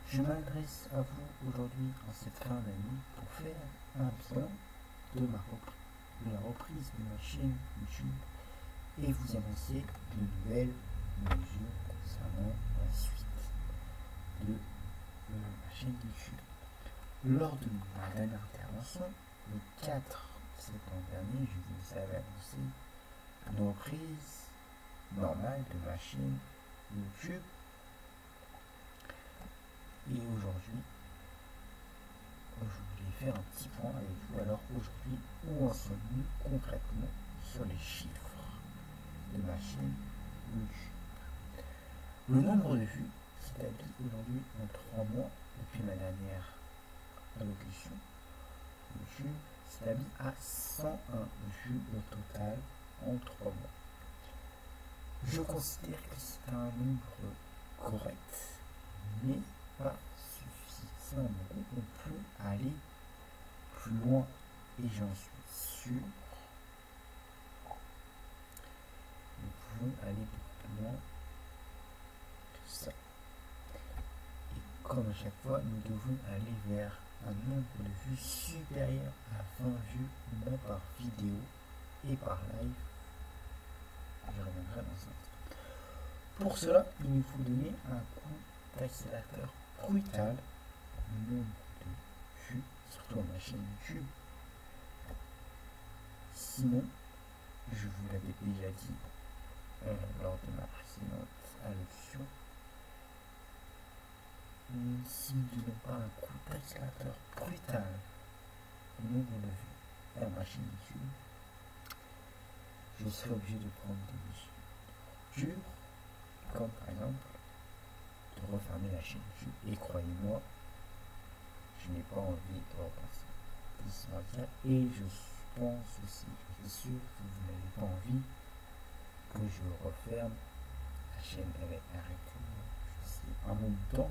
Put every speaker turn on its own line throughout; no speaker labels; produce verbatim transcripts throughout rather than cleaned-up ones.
Je m'adresse à vous aujourd'hui en cette fin d'année pour faire un bilan de, ma reprise, de la reprise de ma chaîne YouTube et vous annoncer de nouvelles mesures concernant la suite de euh, ma chaîne YouTube. Lors de ma dernière intervention, le quatre septembre dernier, je vous avais annoncé une reprise normale de ma chaîne YouTube. Et aujourd'hui, je voulais faire un petit point avec vous. Alors aujourd'hui, où en sommes-nous concrètement sur les chiffres de ma chaîne YouTube? Le nombre de vues s'établit aujourd'hui en trois mois depuis ma dernière allocution. YouTube s'établit à cent un vues au total en trois mois. Je considère que c'est un nombre correct, mais pas suffisant. On peut aller plus loin et j'en suis sûr. Nous pouvons aller plus loin que ça. Et comme à chaque fois, nous devons aller vers un nombre de vues supérieur à vingt vues, non par vidéo et par live. Je reviendrai dans un instant. Pour cela, il nous faut donner un coup d'accélérateur brutal au nombre de vues, surtout à ma chaîne YouTube. Sinon, je vous l'avais déjà dit euh, lors de ma précédente allocution, si nous ne donnons pas un coup d'accélérateur brutal au nombre de vues à ma chaîne YouTube, je serai obligé de prendre des mesures dures, comme par exemple de refermer la chaîne YouTube. Et croyez-moi, je n'ai pas envie de repasser. Et je pense aussi, je suis sûr que vous n'avez pas envie que je referme la chaîne. Elle est arrêtée, je sais, un bon temps.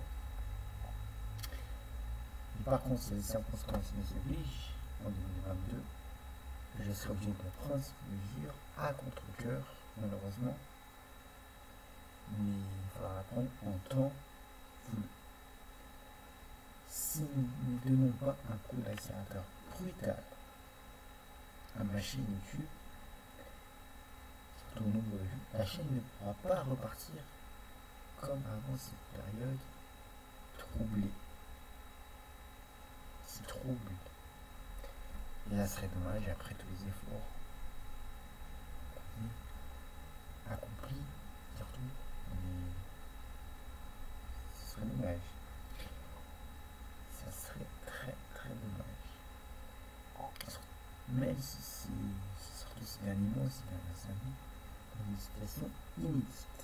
Mais par contre, si les circonstances nous obligent, en deux mille vingt-deux, je serai obligé de prendre cette mesure à contre-cœur, malheureusement. Mais il faudra la prendre en temps voulu. Si nous ne donnons pas un coup d'accélérateur brutal à ma chaîne YouTube, surtout au nombre de vues, la chaîne ne pourra pas repartir comme avant cette période troublée. Si trouble. Et ça serait dommage après tous les efforts accomplis, surtout, mais ce serait dommage. Ça serait très très dommage. Même si c'est surtout ces derniers mois, ces dernières années, dans une situation inédite.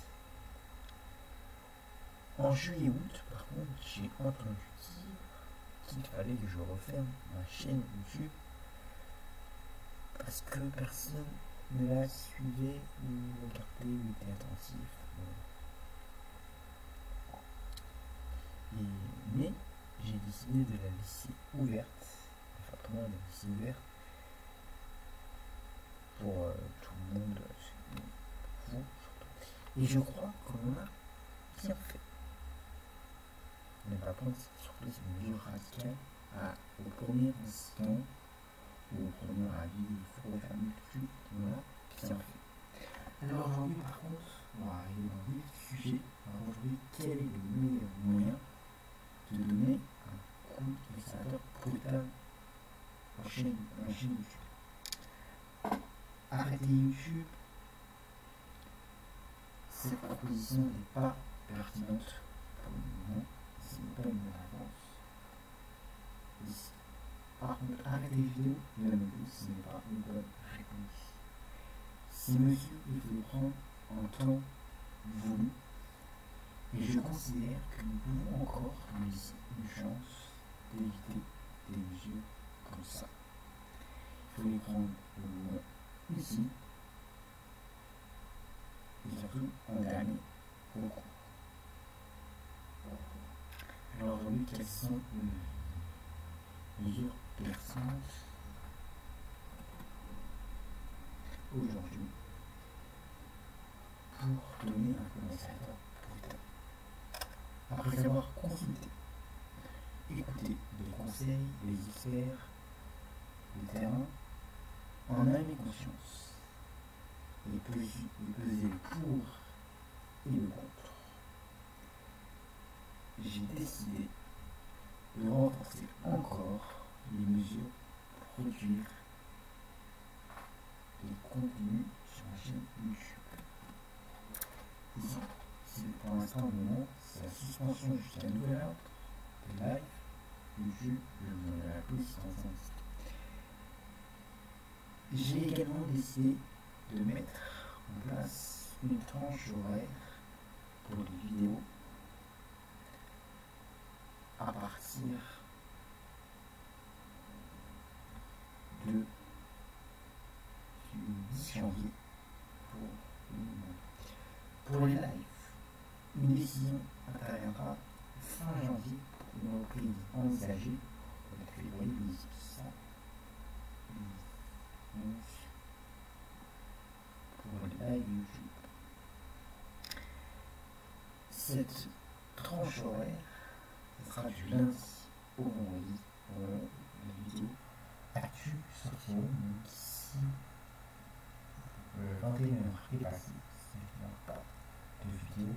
En juillet-août, par contre, j'ai entendu dire qu'il fallait que je referme ma chaîne YouTube parce que personne ne la suivait ou regardait ou était attentif. Et, mais j'ai décidé de la laisser ouverte, fortement de la laisser ouverte pour euh, tout le monde, vous surtout. Et je crois qu'on a bien fait. Ne pas prendre surtout ces mesures radicales à, au premier instant ou au premier avis, il faut refermer tout de suite. Voilà, bien fait. Alors aujourd'hui, par contre, on va arriver dans le vif du sujet. Alors aujourd'hui, quel est le meilleur moyen de donner un coup d'accélérateur brutal à ma chaîne YouTube? Arrêter YouTube, cette proposition n'est pas pertinente pour le moment. Ce n'est pas une bonne avance. Ici. Par contre, arrêter les vidéos, de la même chose, ce n'est pas une bonne réponse. Ces mesures, il faut les prendre en temps voulu. Et je considère que nous pouvons encore nous laisser une chance d'éviter des mesures comme ça. Il faut les prendre au moins ici. Et surtout en dernier recours. Alors aujourd'hui, quelles sont les mesures pertinentes aujourd'hui pour donner un coup d'accélérateur brutal? Après avoir consulté l'atmosphère, le terrain, en âme et conscience, et peser, et peser le pour et le contre. J'ai décidé de renforcer encore les mesures pour produire des contenus sur ma chaîne YouTube. Ici, c'est pour l'instant le moment, c'est la suspension jusqu'à nouvel ordre de live. YouTube, je me la pose dans un instant. J'ai également décidé de mettre en place une tranche horaire pour les vidéos à partir de du dix janvier pour les, pour les lives. Une décision interviendra fin janvier pour une reprise envisagée pour février mille huit cent onze pour les lives YouTube. Cette tranche horaire sera du lundi au vendredi pour les vidéos actu sortiront donc si le vingt et une heures est passé, c'est-à-dire pas de vidéo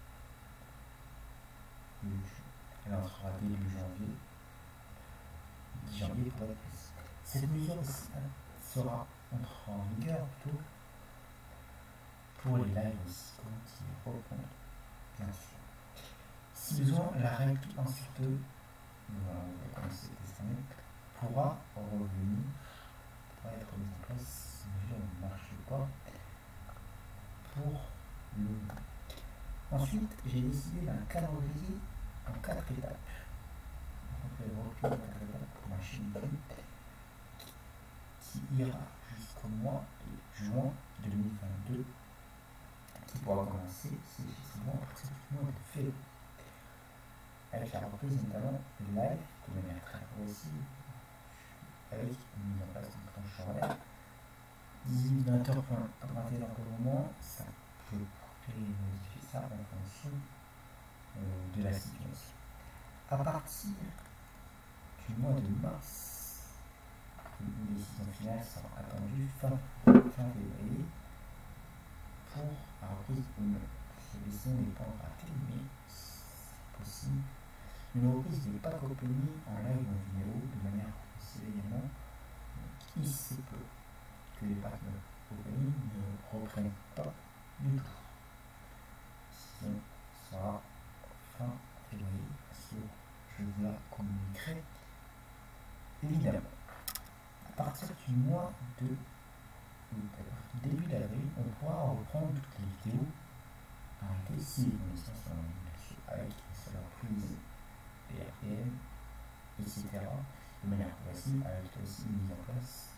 YouTube. Elle en sera début janvier, dix janvier pour être précis. Cette mesure sera entrera en vigueur plutôt pour les lives aussi, quand ils reprendront, bien sûr. Si besoin, la règle un sur deux, vous connaissez testaments, pourra revenir, pourra être mise en place si la mesure ne marche pas pour le moment. Ensuite, j'ai décidé d'un calendrier en quatre étapes. Donc, le recul en quatre étapes pour ma chaîne YouTube qui ira jusqu'au mois de juin deux mille vingt-deux, qui pourra commencer si effectivement à partir du mois de février, avec la reprise notamment du live de manière très progressive, avec une mise en place d'une tranche horaire. dix-huit vingt heures pour vingt et une heures pour le moment, ça peut modifier ça en fonction euh, de la situation. À partir du mois de mars, une décision finale sera attendue fin, fin février pour la reprise ou non. Cette décision dépendra mais c'est possible. Une reprise n'est pas copie en live ou en vidéo de manière progressive également. Donc il se peut que les partenaires opening ne reprennent pas du tout. La décision sera fin février, parce que je vous la communiquerai évidemment. À partir du mois de début d'avril, on pourra reprendre toutes les vidéos arrêtées si les conditions sont en ligne, avec la reprise des R P M, et cetera, de manière progressive, avec aussi une mise en place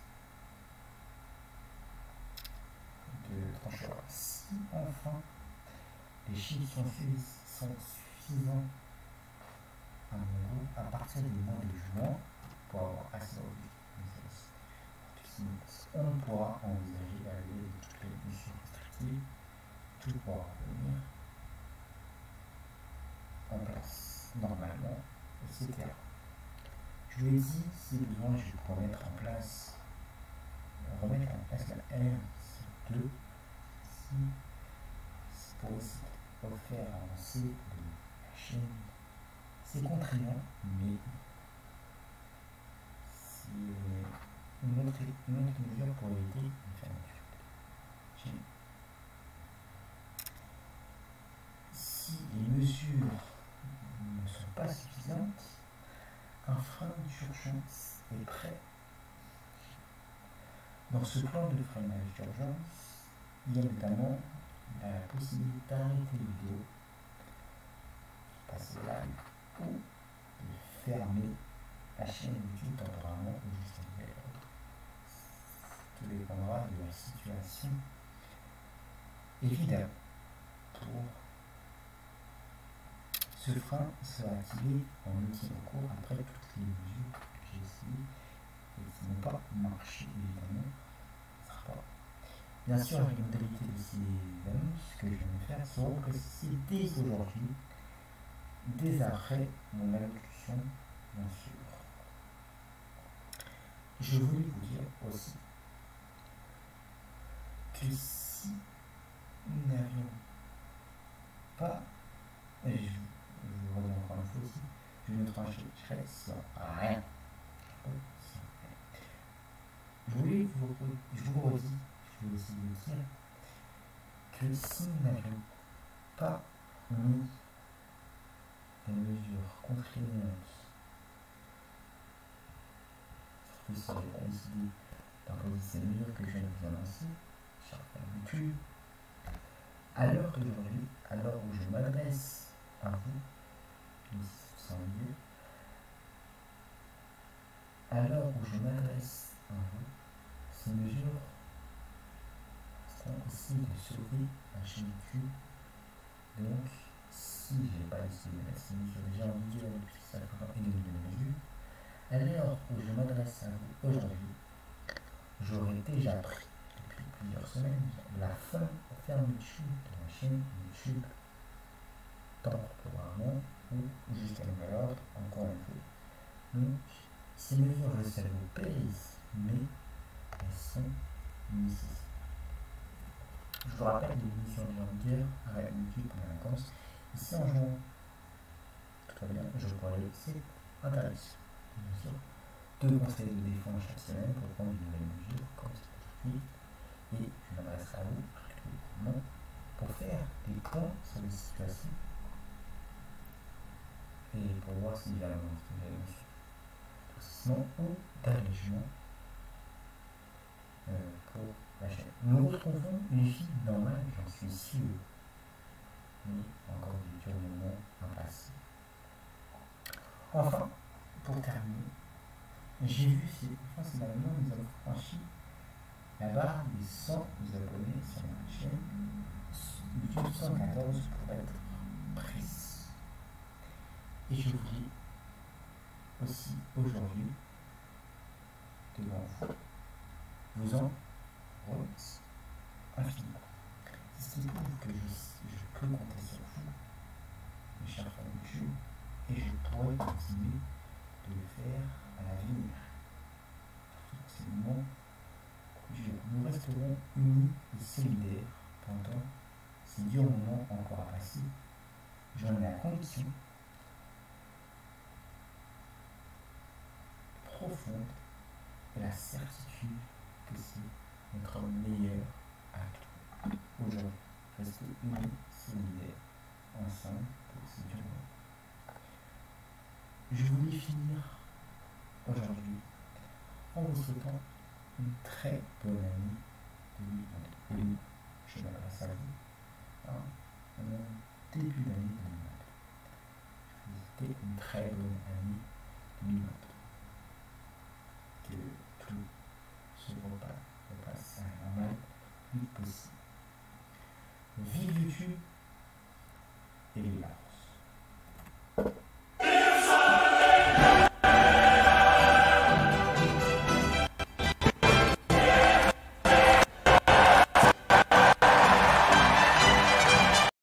de tranches horaires. Si enfin les chiffres sont, sont suffisants à mon goût, à partir du mois de juin, pour avoir accès aux vidéos, on pourra envisager la levée de toutes les missions restrictives, tout pourra revenir en place normalement, et cetera. Je lui ai dit, si besoin, je pourrais mettre en place, remettre en place la R deux, si c'est pour aussi offert à lancer de la chaîne. C'est contraignant, mais c'est une autre, une autre mesure pour éviter une fermeture. Si les mesures ne sont pas suffisantes, un frein d'urgence est prêt. Dans ce plan de freinage d'urgence, il y a notamment la possibilité d'arrêter les vidéos, passer live ou de fermer la chaîne YouTube temporairement ou jusqu'à nouvel ordre. Tout dépendra de la situation. Évidemment, pour ce frein sera activé en outil en cours après toutes les mesures que j'ai essayées et qui n'ont pas marché, évidemment. Ça sera pas. Bien sûr, les modalités de ces annonces que je viens de faire seront précisées dès aujourd'hui, dès après mon allocution, bien sûr. je voulais vous dire aussi que si nous n'avions pas, et je, je vous redis encore une fois aussi, je ne trancherai sur rien. Je voulais vous, je vous redis, je voulais aussi vous dire que si nous n'avions pas mis des mesures contraignantes, que si j'ai pas décidé d'imposer ces mesures que je viens de vous annoncer, chers frères YouTube, à l'heure d'aujourd'hui, à l'heure où je m'adresse à vous, sans lieu, à l'heure où je m'adresse à vous, ces mesures sont aussi de sauver la chaîne YouTube. Donc, si je n'ai pas décidé de mettre ces mesures déjà en vigueur depuis cinq ans et demi de mesures, à l'heure où je m'adresse à vous aujourd'hui, j'aurais déjà pris depuis plusieurs semaines la fin aux fermetures de ma chaîne YouTube temporairement ou jusqu'à nouvel ordre, encore une fois. Donc, ces mesures, je sais, vous pèsent, mais elles sont nécessaires. Je vous rappelle des émissions de Jean-Pierre à YouTube pendant la vacances. Ici en juin, tout va bien, je vous parlais, c'est intéressant. Bien sûr, deux conseils de défense chaque semaine pour prendre une nouvelle mesure, comme c'est aujourd'hui. Et je m'adresserai à vous régulièrement pour faire des points sur les situations et pour voir s'il y a un investissement ou d'allègement euh, pour la chaîne. Nous retrouvons une vie normale, j'en suis sûr, mais encore du dur moment à passer. Enfin, pour terminer, j'ai vu si finalement nous avons franchi la barre des cent abonnés sur ma chaîne, YouTube cent quatorze pour être précis. Et je vous dis aussi aujourd'hui, devant vous, vous en remercie infiniment. C'est ce qui prouve que je, je peux compter sur vous, mes chers frères YouTube, et je pourrai continuer de le faire à l'avenir. Dans ces moments durs, nous resterons unis et solidaires pendant ces durs moments encore à passer. J'en ai la conviction profonde et la certitude que c'est notre meilleur acte. Aujourd'hui, rester unis, solidaires, ensemble pour ces durs moments. Je voulais finir aujourd'hui en vous souhaitant une très bonne année deux mille vingt-deux. Et je m'adresse à vous hein, en début d'année deux mille vingt-deux. Je vous souhaite une très bonne année deux mille vingt-deux.